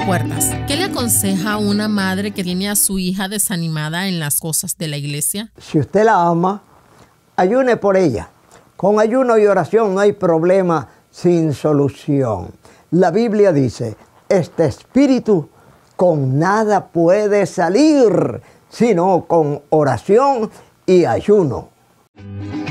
puertas. ¿Qué le aconseja a una madre que tiene a su hija desanimada en las cosas de la iglesia? Si usted la ama, ayune por ella. Con ayuno y oración no hay problema sin solución. La Biblia dice, este espíritu con nada puede salir, sino con oración y ayuno.